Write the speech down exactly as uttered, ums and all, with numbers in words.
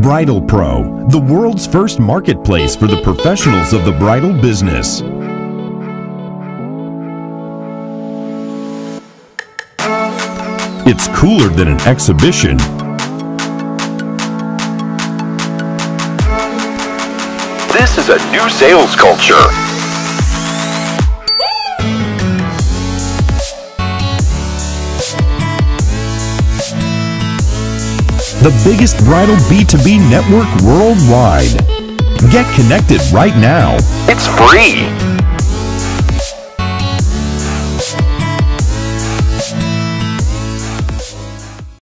BridalPro, the world's first marketplace for the professionals of the bridal business. It's cooler than an exhibition. This is a new sales culture. The biggest bridal B two B network worldwide. Get connected right now. It's free.